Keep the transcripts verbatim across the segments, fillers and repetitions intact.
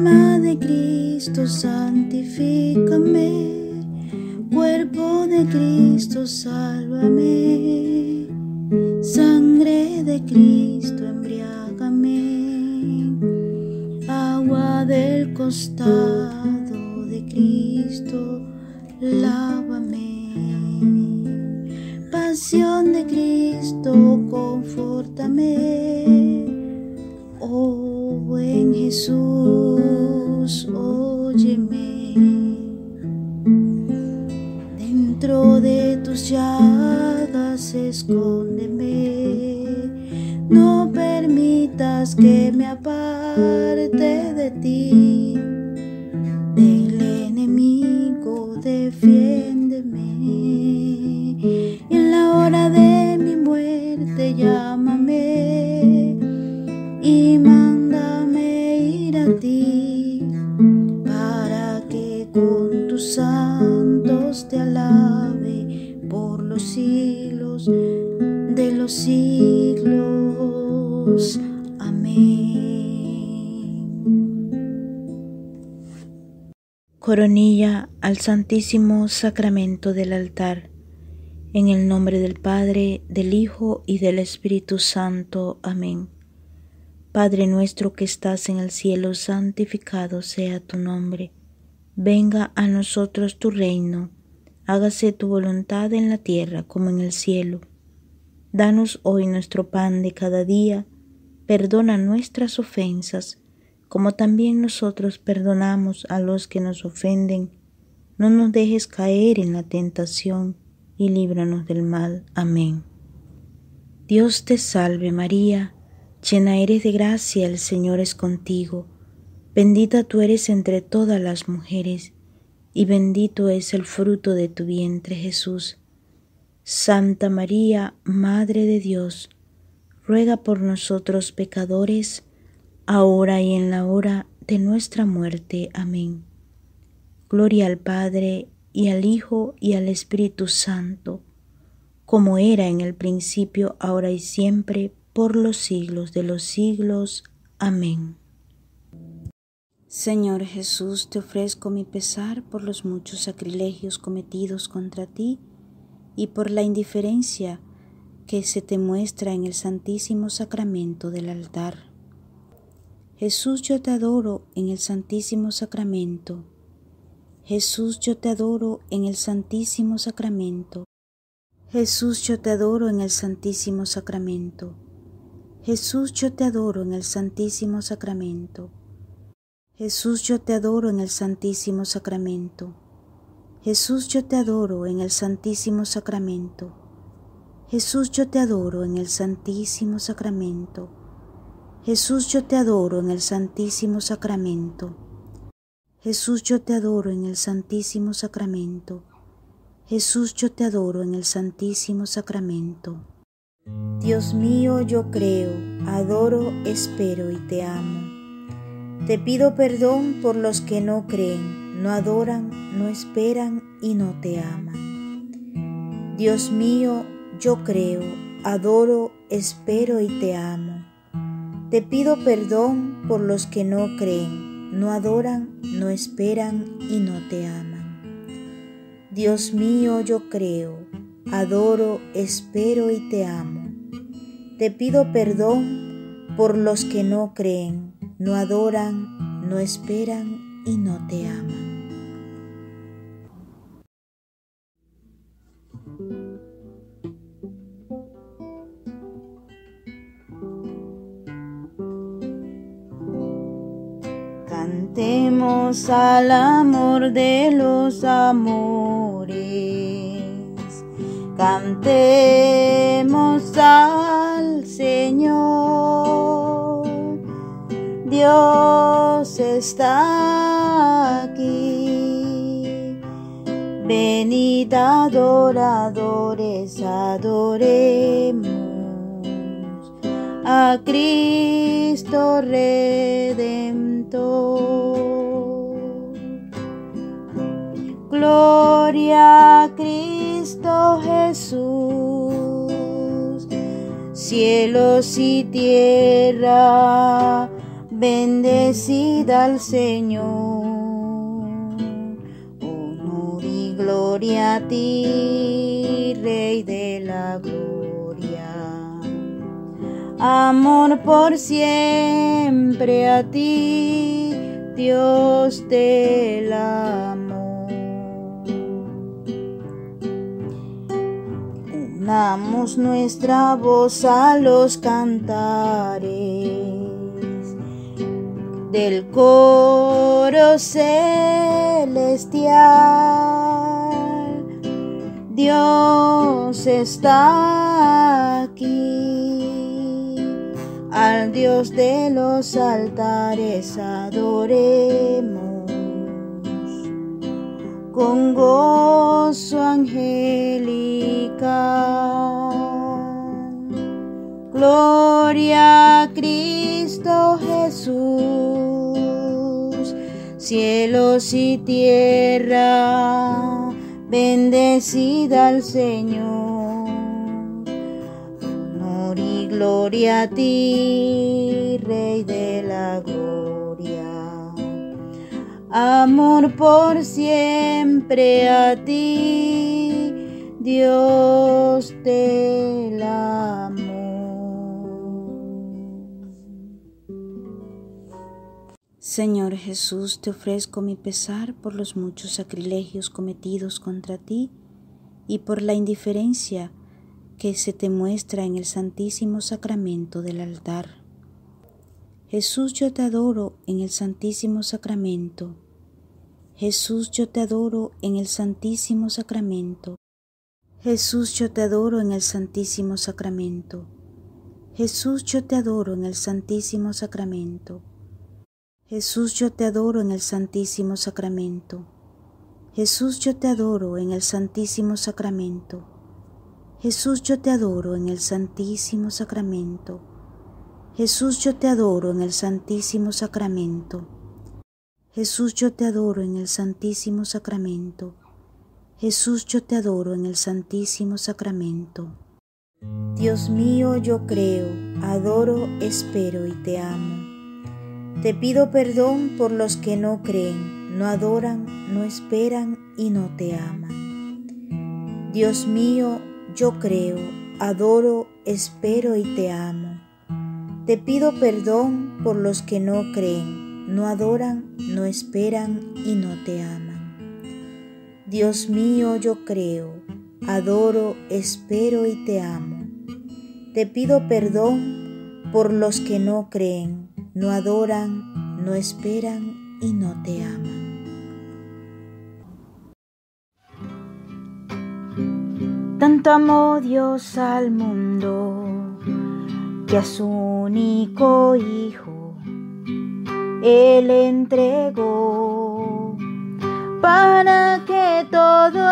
Alma de Cristo, santifícame. Cuerpo de Cristo, sálvame. Sangre de Cristo, embriágame. Agua del costado de Cristo, lávame. Pasión de Cristo, confórtame. Oh buen Jesús, óyeme. Dentro de tus llagas escóndeme. No permitas que me aparte de ti. Del enemigo defiéndeme. En la hora de mi muerte llámame y mándame ir a ti, para que con tus santos te alabe por los siglos de los siglos. Amén. Coronilla al Santísimo Sacramento del altar. En el nombre del Padre, del Hijo y del Espíritu Santo. Amén. Padre nuestro que estás en el cielo, santificado sea tu nombre. Venga a nosotros tu reino. Hágase tu voluntad en la tierra como en el cielo. Danos hoy nuestro pan de cada día. Perdona nuestras ofensas, como también nosotros perdonamos a los que nos ofenden. No nos dejes caer en la tentación y líbranos del mal. Amén. Dios te salve María, llena eres de gracia, el Señor es contigo. Bendita tú eres entre todas las mujeres, y bendito es el fruto de tu vientre Jesús. Santa María, Madre de Dios, ruega por nosotros pecadores, ahora y en la hora de nuestra muerte. Amén. Gloria al Padre, y al Hijo, y al Espíritu Santo, como era en el principio, ahora y siempre, por los siglos de los siglos. Amén. Señor Jesús, te ofrezco mi pesar por los muchos sacrilegios cometidos contra ti y por la indiferencia que se te muestra en el Santísimo Sacramento del altar. Jesús, yo te adoro en el Santísimo Sacramento. Jesús, yo te adoro en el Santísimo Sacramento. Jesús, yo te adoro en el Santísimo Sacramento. Jesús, yo te adoro en el Santísimo Sacramento. Jesús, yo te adoro en el Santísimo Sacramento. Jesús, yo te adoro en el Santísimo Sacramento. Jesús, yo te adoro en el Santísimo Sacramento. Jesús, yo te adoro en el Santísimo Sacramento. Jesús, yo te adoro en el Santísimo Sacramento. Jesús, yo te adoro en el Santísimo Sacramento. Dios mío, yo creo, adoro, espero y te amo. Te pido perdón por los que no creen, no adoran, no esperan y no te aman. Dios mío, yo creo, adoro, espero y te amo. Te pido perdón por los que no creen, no adoran, no esperan y no te aman. Dios mío, yo creo, adoro, espero y te amo. Te pido perdón por los que no creen, no adoran, no esperan y no te aman. Cantemos al amor de los amores, cantemos al Señor. Dios está aquí, venid adoradores, adoremos a Cristo Redentor. Gloria a Cristo Jesús, cielos y tierra bendecida al Señor. Honor y gloria a ti, Rey de la gloria. Amor por siempre a ti, Dios del amor. Unamos nuestra voz a los cantares del coro celestial. Dios está aquí, al Dios de los altares adoremos con gozo angelical. Gloria a Cristo Jesús, cielos y tierra, bendecida al Señor. Honor y gloria a ti, Rey de la gloria. Amor por siempre a ti, Dios del amor. Señor Jesús, te ofrezco mi pesar por los muchos sacrilegios cometidos contra ti y por la indiferencia que se te muestra en el Santísimo Sacramento del altar. Jesús, yo te adoro en el Santísimo Sacramento. Jesús, yo te adoro en el Santísimo Sacramento. Jesús, yo te adoro en el Santísimo Sacramento. Jesús, yo te adoro en el Santísimo Sacramento. Jesús, yo te adoro en el Santísimo Sacramento. Jesús, yo te adoro en el Santísimo Sacramento. Jesús, yo te adoro en el Santísimo Sacramento. Jesús, yo te adoro en el Santísimo Sacramento. Jesús, yo te adoro en el Santísimo Sacramento. Jesús, yo te adoro en el Santísimo Sacramento. Dios mío, yo creo, adoro, espero y te amo. Te pido perdón por los que no creen, no adoran, no esperan y no te aman. Dios mío, yo creo, adoro, espero y te amo. Te pido perdón por los que no creen, no adoran, no esperan y no te aman. Dios mío, yo creo, adoro, espero y te amo. Te pido perdón por los que no creen, no adoran, no esperan y no te aman. Tanto amó Dios al mundo que a su único Hijo Él entregó, para que todo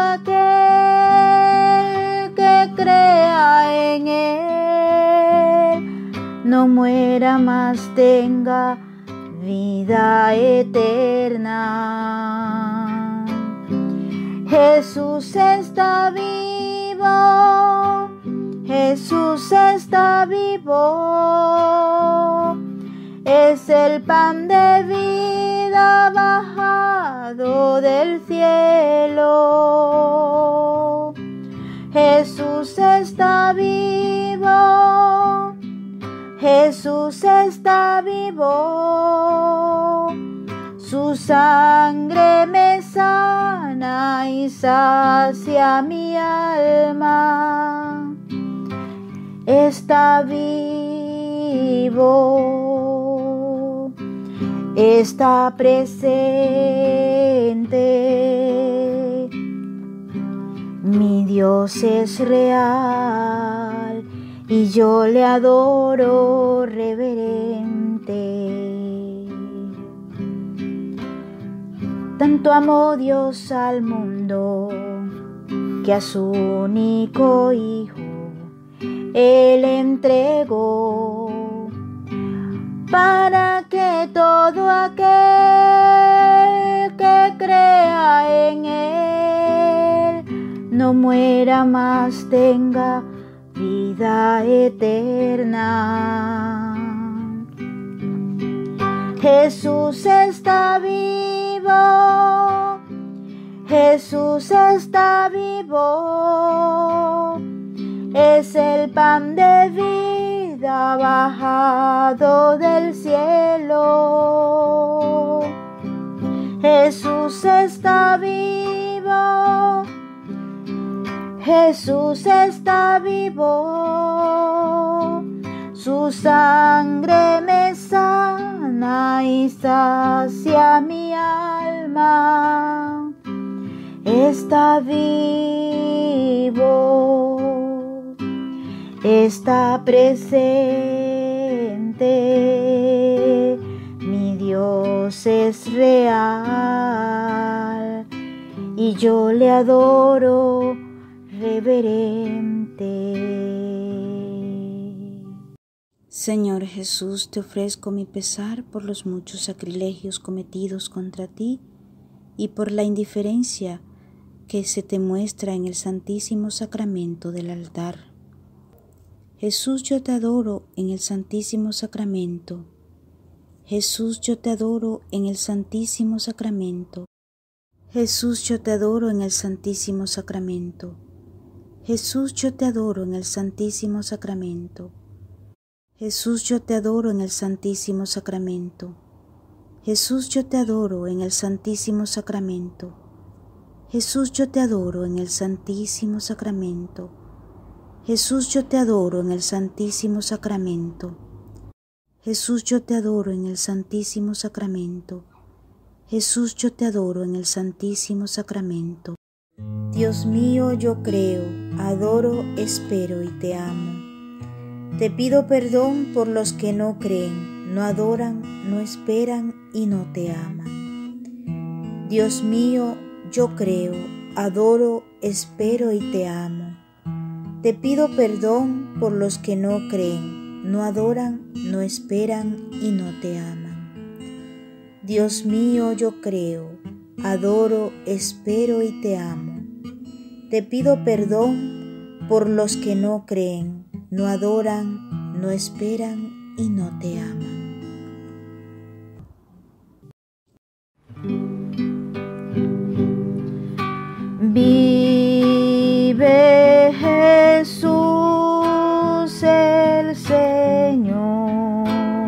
aquel que crea en Él no muera más, tenga vida eterna. Jesús está vivo, Jesús está vivo, es el pan de vida bajado del cielo. Jesús está vivo, Jesús está vivo, su sangre me sana y sacia mi alma. Está vivo, está presente, mi Dios es real y yo le adoro reverente. Tanto amó Dios al mundo que a su único Hijo Él entregó, para que todo aquel que crea en Él no muera más, tenga vida eterna. Jesús está vivo, Jesús está vivo, es el pan de vida bajado del cielo. Jesús está vivo, Jesús está vivo, su sangre me sana y sacia mi alma. Está vivo, está presente, mi Dios es real y yo le adoro reverente. Señor Jesús, te ofrezco mi pesar por los muchos sacrilegios cometidos contra ti y por la indiferencia que se te muestra en el Santísimo Sacramento del altar. Jesús, yo te adoro en el Santísimo Sacramento. Jesús, yo te adoro en el Santísimo Sacramento. Jesús, yo te adoro en el Santísimo Sacramento. Jesús, yo te adoro en el Santísimo Sacramento. Jesús, yo te adoro en el Santísimo Sacramento. Jesús, yo te adoro en el Santísimo Sacramento. Jesús, yo te adoro en el Santísimo Sacramento. Jesús, yo te adoro en el Santísimo Sacramento. Jesús, yo te adoro en el Santísimo Sacramento. Jesús, yo te adoro en el Santísimo Sacramento. Dios mío, yo creo, adoro, espero y te amo. Te pido perdón por los que no creen, no adoran, no esperan y no te aman. Dios mío, yo creo, adoro, espero y te amo. Te pido perdón por los que no creen, no adoran, no esperan y no te aman. Dios mío, yo creo, adoro, espero y te amo. Te pido perdón por los que no creen, no adoran, no esperan y no te aman. Vive Jesús el Señor.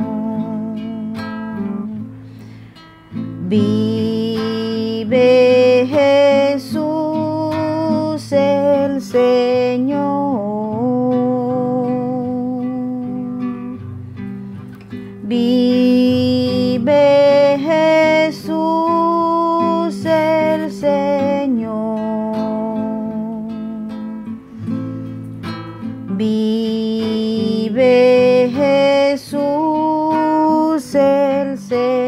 Vive Jesús el Señor. Vive Jesús el Señor. Vive Jesús el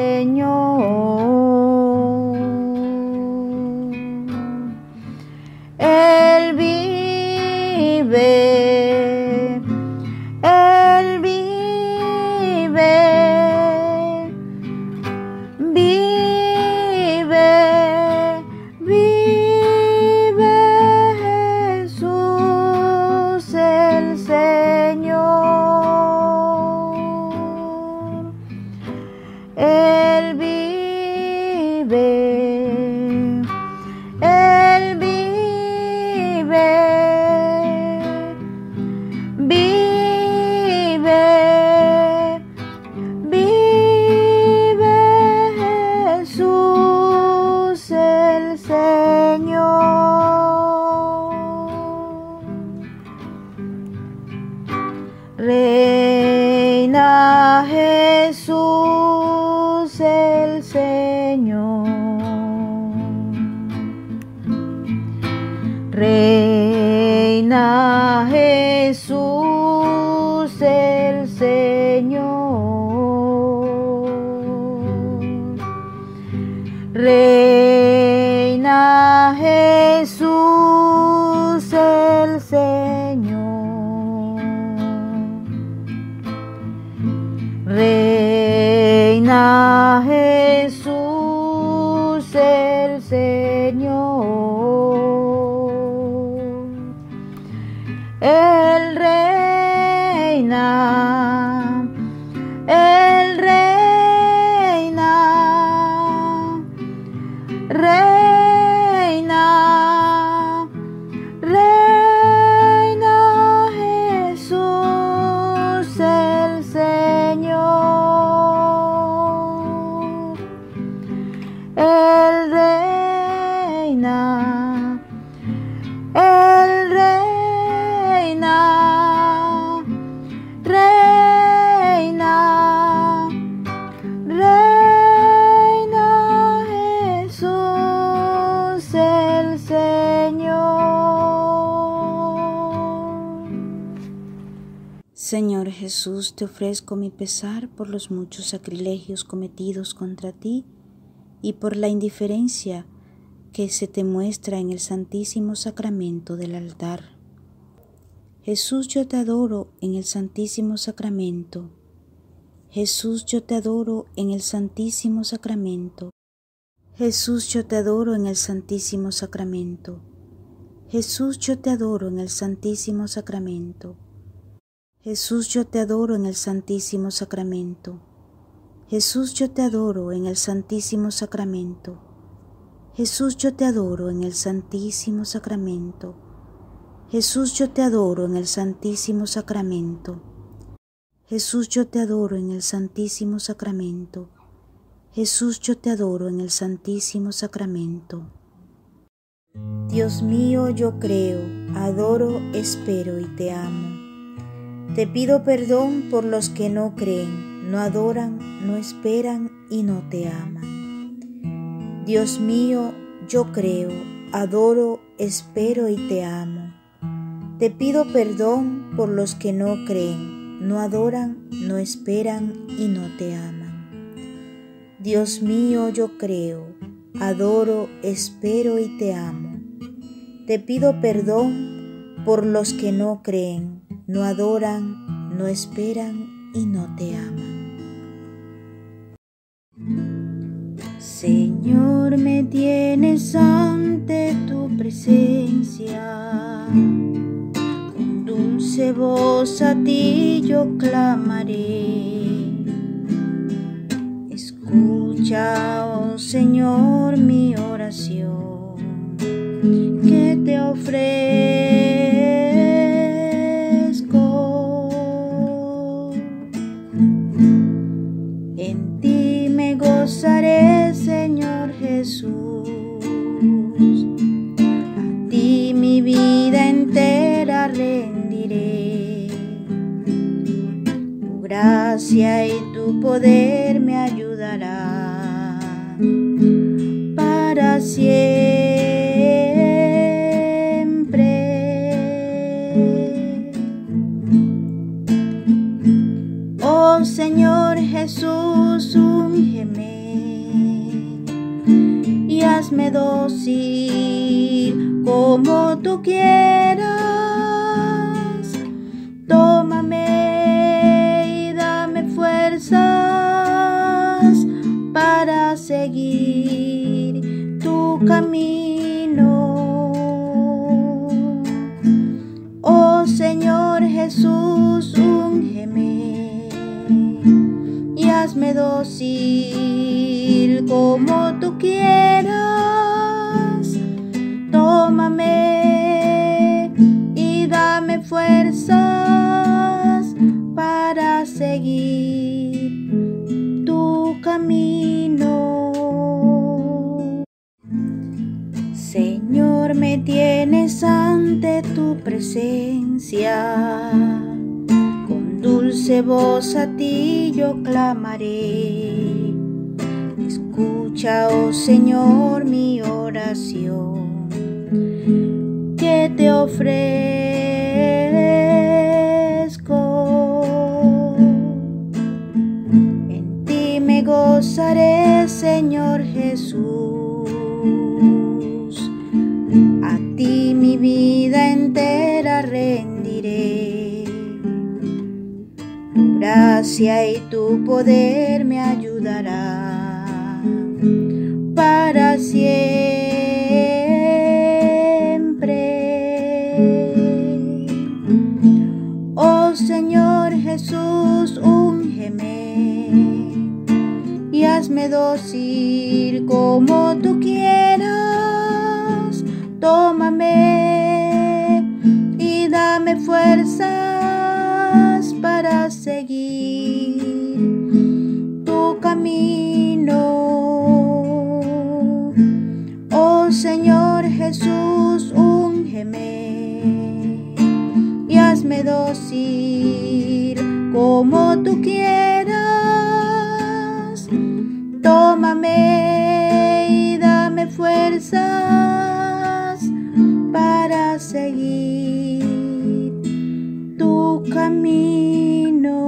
Señor. Él vive, Él vive, vive, vive Jesús el Señor. Él vive, Él vive, vive, vive Jesús el Señor. Reina Jesús el Señor. Reina Jesús el Señor. Reina Jesús el Señor. Reina Jesús el Señor. Él reina, Él reina. Jesús, te ofrezco mi pesar por los muchos sacrilegios cometidos contra ti y por la indiferencia que se te muestra en el Santísimo Sacramento del altar. Jesús, yo te adoro en el Santísimo Sacramento. Jesús, yo te adoro en el Santísimo Sacramento. Jesús, yo te adoro en el Santísimo Sacramento. Jesús, yo te adoro en el Santísimo Sacramento. Jesús, yo te adoro en el Santísimo Sacramento. Jesús, yo te adoro en el Santísimo Sacramento. Jesús, yo te adoro en el Santísimo Sacramento. Jesús, yo te adoro en el Santísimo Sacramento. Jesús, yo te adoro en el Santísimo Sacramento. Jesús, yo te adoro en el Santísimo Sacramento. Dios mío, yo creo, adoro, espero y te amo. Te pido perdón por los que no creen, no adoran, no esperan y no te aman. Dios mío, yo creo, adoro, espero y te amo. Te pido perdón por los que no creen, no adoran, no esperan y no te aman. Dios mío, yo creo, adoro, espero y te amo. Te pido perdón por los que no creen, no adoran, no esperan y no te aman. Señor, me tienes ante tu presencia, con dulce voz a ti yo clamaré. Escucha, oh Señor, mi oración, que te ofrezco. En ti me gozaré, Señor Jesús, a ti mi vida entera rendiré. Tu gracia y tu poder me ayudarán para siempre. Oh Señor Jesús, úngeme y hazme dócil como tú quieras. Tómame y dame fuerzas para seguir tu camino. Oh Señor Jesús, úngeme y hazme dócil como tú quieras. Tómame y dame fuerzas para seguir tu camino. Señor, me tienes ante tu presencia, con dulce voz a ti yo clamaré. Escucha, oh Señor, mi oración, que te ofrezco. En ti me gozaré, Señor Jesús, a ti mi vida entera rendiré. Tu gracia y tu poder me ayudarán para siempre. Oh Señor Jesús, úngeme y hazme dócil como tú quieras. Tómame y dame fuerzas para seguir tu camino. Oh Señor Jesús, úngeme y hazme dócil como tú quieras. Tómame y dame fuerzas para seguir tu camino.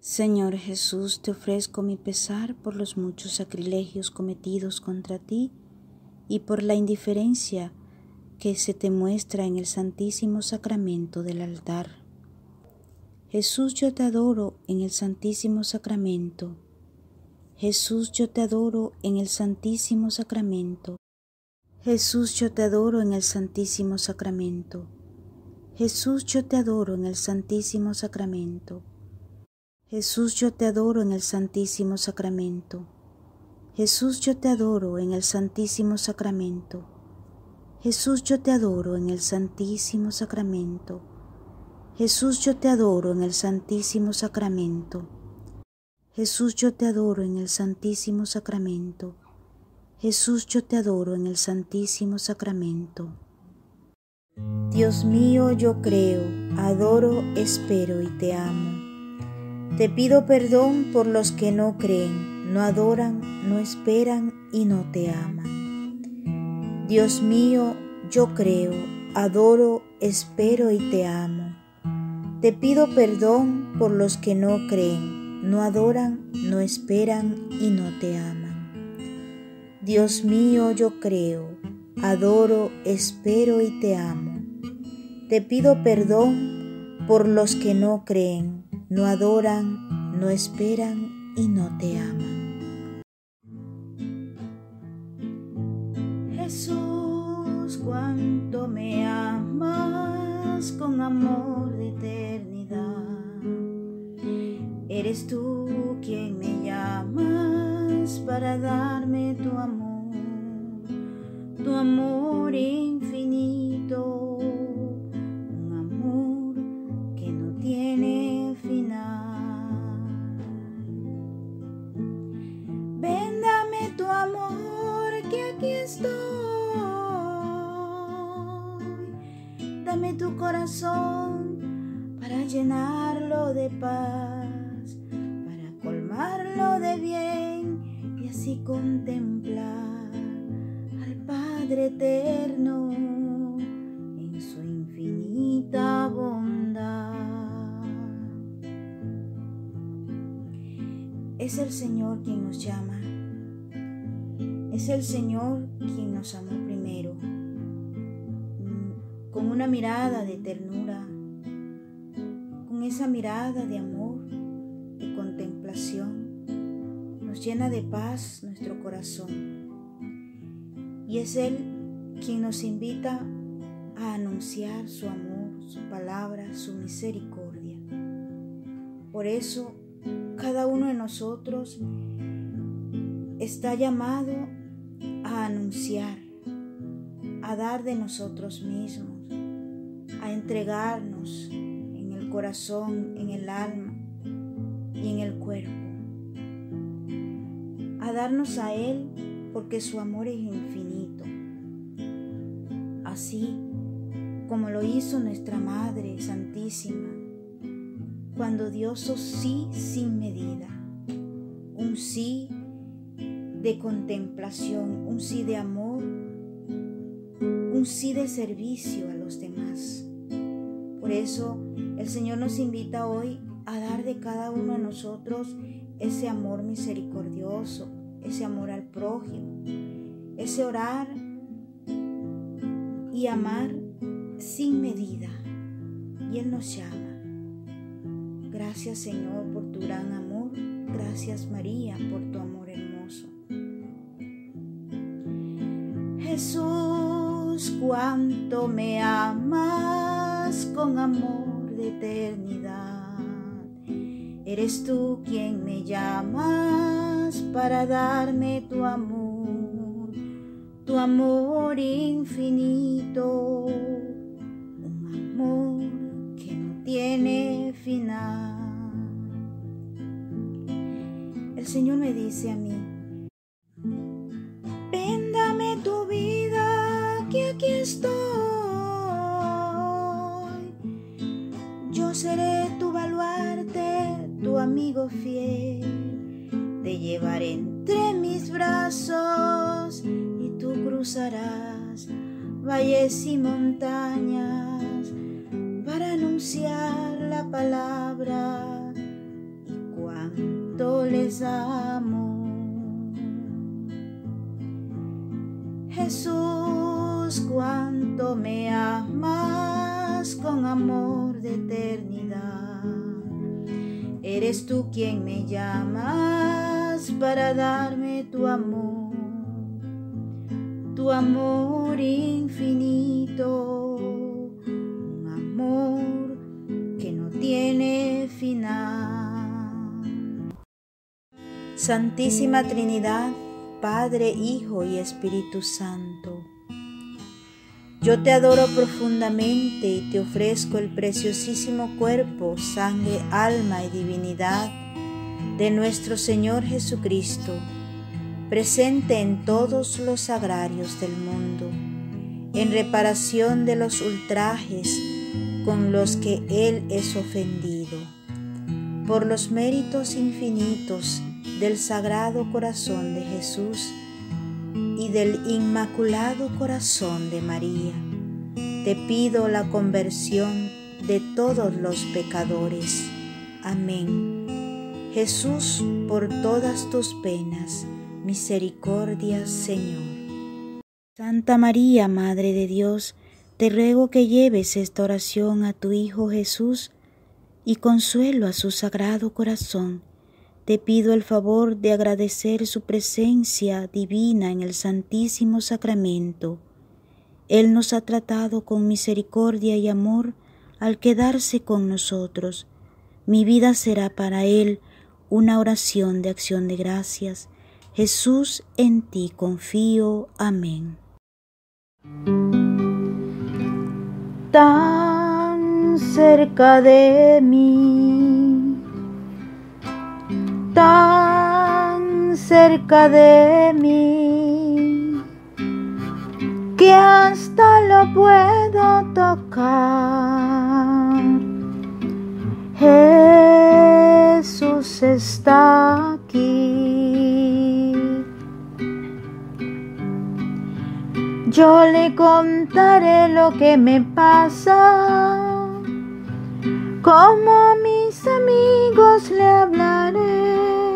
Señor Jesús, te ofrezco mi pesar por los muchos sacrilegios cometidos contra ti y por la indiferencia que se te muestra en el Santísimo Sacramento del altar. Jesús, yo te adoro en el Santísimo Sacramento. Jesús, yo te adoro en el Santísimo Sacramento. Jesús, yo te adoro en el Santísimo Sacramento. Jesús, yo te adoro en el Santísimo Sacramento. Jesús, yo te adoro en el Santísimo Sacramento. Jesús, yo te adoro en el Santísimo Sacramento. Jesús, yo te adoro en el Santísimo Sacramento. Jesús, yo te adoro en el Santísimo Sacramento. Jesús, yo te adoro en el Santísimo Sacramento. Jesús, yo te adoro en el Santísimo Sacramento. Dios mío, yo creo, adoro, espero y te amo. Te pido perdón por los que no creen, no adoran, no esperan y no te aman. Dios mío, yo creo, adoro, espero y te amo. Te pido perdón por los que no creen, no adoran, no esperan y no te aman. Dios mío, yo creo, adoro, espero y te amo. Te pido perdón por los que no creen, no adoran, no esperan y no te aman. Jesús, cuánto me amas con amor de eternidad. Eres tú quien me llamas para darme tu amor, tu amor infinito. Tiene final. Ven, dame tu amor, que aquí estoy. Dame tu corazón para llenarlo de paz, para colmarlo de bien y así contemplar al Padre eterno en su infinita bondad. Es el Señor quien nos llama, es el Señor quien nos amó primero, con una mirada de ternura, con esa mirada de amor y contemplación, nos llena de paz nuestro corazón. Y es Él quien nos invita a anunciar su amor, su palabra, su misericordia. Por eso, cada uno de nosotros está llamado a anunciar, a dar de nosotros mismos, a entregarnos en el corazón, en el alma y en el cuerpo, a darnos a Él porque su amor es infinito, así como lo hizo nuestra Madre Santísima, cuando dio su sí sin medida, un sí de contemplación, un sí de amor, un sí de servicio a los demás. Por eso el Señor nos invita hoy a dar de cada uno de nosotros ese amor misericordioso, ese amor al prójimo, ese orar y amar sin medida. Y Él nos llama. Gracias, Señor, por tu gran amor. Gracias, María, por tu amor hermoso. Jesús, cuánto me amas con amor de eternidad. Eres tú quien me llamas para darme tu amor, tu amor infinito, un amor que no tiene final. El Señor me dice a mí: ven, dame tu vida, que aquí estoy. Yo seré tu baluarte, tu amigo fiel. Te llevaré entre mis brazos y tú cruzarás valles y montañas para anunciar la palabra y les amo. Jesús, cuánto me amas con amor de eternidad. Eres tú quien me llamas para darme tu amor, tu amor infinito, un amor que no tiene final. Santísima Trinidad, Padre, Hijo y Espíritu Santo, yo te adoro profundamente y te ofrezco el preciosísimo cuerpo, sangre, alma y divinidad de nuestro Señor Jesucristo, presente en todos los sagrarios del mundo, en reparación de los ultrajes con los que Él es ofendido, por los méritos infinitos del Sagrado Corazón de Jesús y del Inmaculado Corazón de María. Te pido la conversión de todos los pecadores. Amén. Jesús, por todas tus penas, misericordia, Señor. Santa María, Madre de Dios, te ruego que lleves esta oración a tu Hijo Jesús y consuelo a su Sagrado Corazón. Te pido el favor de agradecer su presencia divina en el Santísimo Sacramento. Él nos ha tratado con misericordia y amor al quedarse con nosotros. Mi vida será para Él una oración de acción de gracias. Jesús, en ti confío. Amén. Tan cerca de mí, tan cerca de mí, que hasta lo puedo tocar. Jesús está aquí. Yo le contaré lo que me pasa, como a mis amigos le hablaré.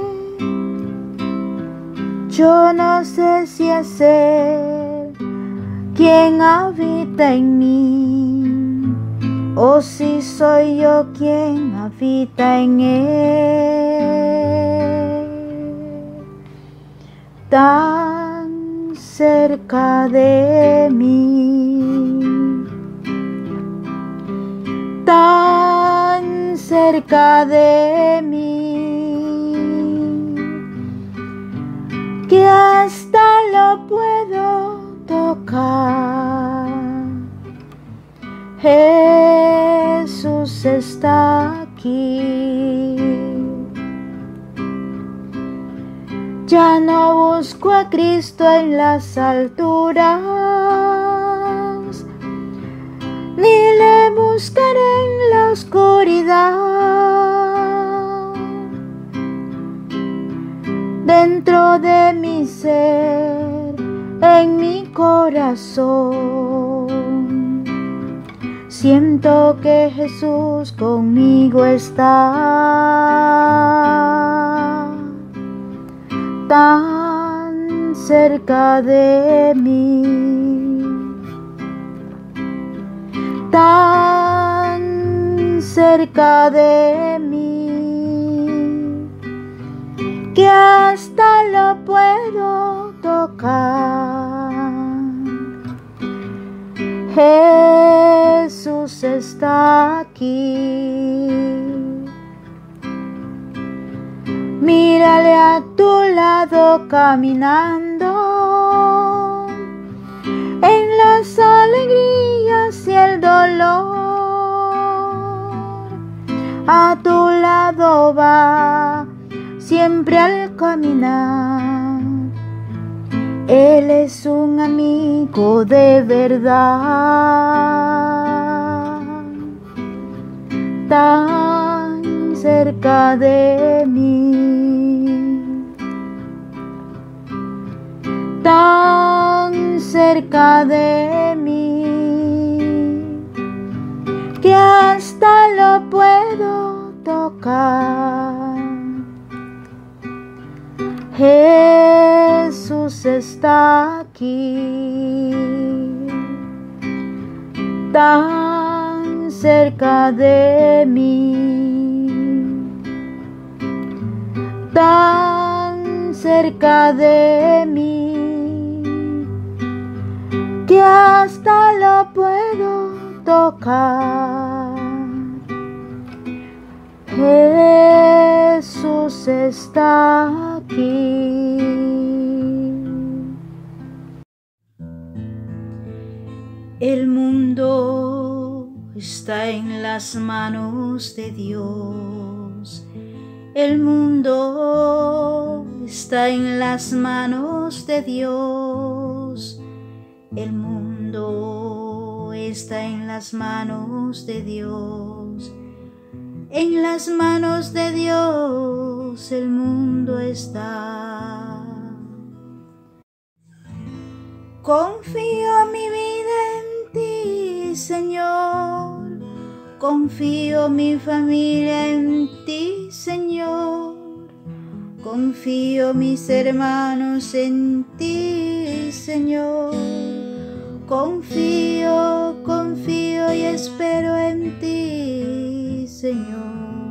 Yo no sé si es Él quien habita en mí, o si soy yo quien habita en Él. Tan cerca de mí, tan cerca de mí, que hasta lo puedo tocar. Jesús está aquí. Ya no busco a Cristo en las alturas, ni le buscaré en la oscuridad. Dentro de mi ser, en mi corazón, siento que Jesús conmigo está. Tan cerca de mí, tan cerca de mí, que hasta lo puedo tocar. Jesús está aquí. Mírale a tu lado caminando, en las alegrías y el dolor. A tu lado va siempre al caminar. Él es un amigo de verdad. Tan cerca de mí, tan cerca de mí, que hasta lo puedo tocar. Jesús está aquí, tan cerca de mí, tan cerca de mí, que hasta lo puedo tocar. Jesús está aquí. El mundo está en las manos de Dios. El mundo está en las manos de Dios. El mundo está en las manos de Dios. En las manos de Dios el mundo está. Confío mi vida en ti, Señor. Confío mi familia en ti, Señor. Confío mis hermanos en ti, Señor. Confío, confío y espero en ti, Señor.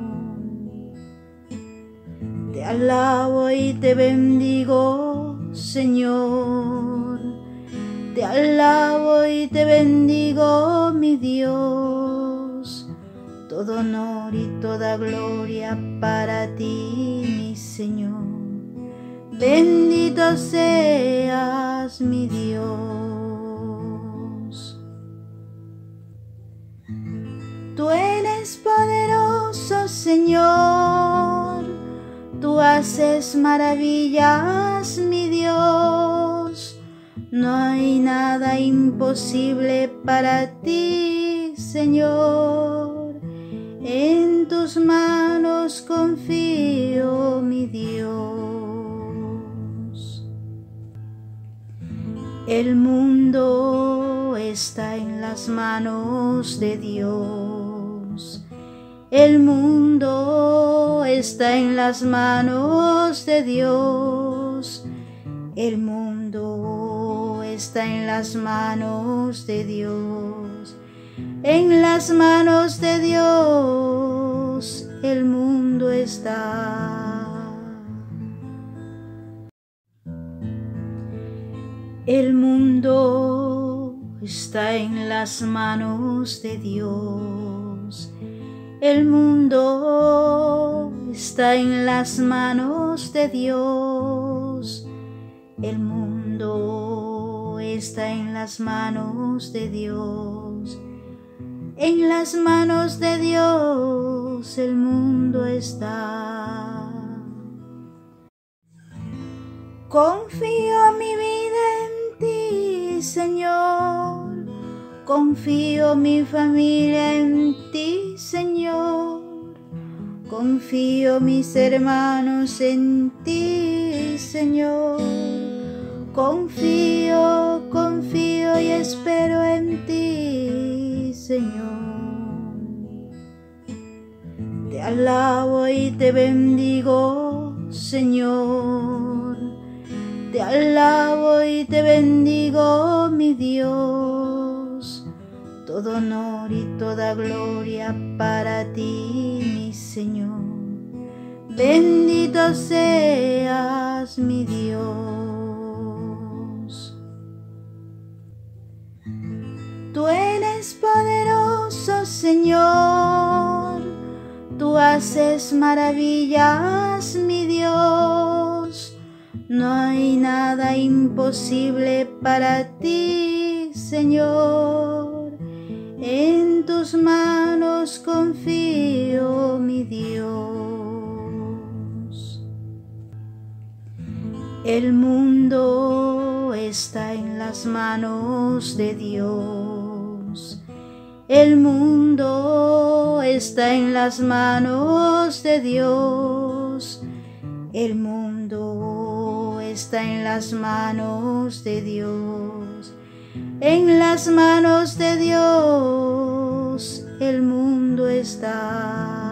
Te alabo y te bendigo, Señor. Te alabo y te bendigo, mi Dios. Todo honor y toda gloria para ti, mi Señor. Bendito seas, mi Dios. Tú eres poderoso, Señor. Tú haces maravillas, mi Dios. No hay nada imposible para ti, Señor. En tus manos confío, mi Dios. El mundo está en las manos de Dios. El mundo está en las manos de Dios. El mundo está en las manos de Dios. En las manos de Dios el mundo está. El mundo está en las manos de Dios. El mundo está en las manos de Dios. El mundo está en las manos de Dios. En las manos de Dios el mundo está. Confío mi vida en ti, Señor. Confío mi familia en ti, Señor. Confío mis hermanos en ti, Señor. Confío, confío y espero en ti, Señor. Te alabo y te bendigo, Señor. Te alabo y te bendigo, mi Dios. Todo honor y toda gloria para ti, mi Señor. Bendito seas, mi Dios. Tú eres poderoso, Señor. Tú haces maravillas, mi Dios. No hay nada imposible para ti, Señor. En tus manos confío, mi Dios. El mundo está en las manos de Dios. El mundo está en las manos de Dios. El mundo está en las manos de Dios. En las manos de Dios el mundo está.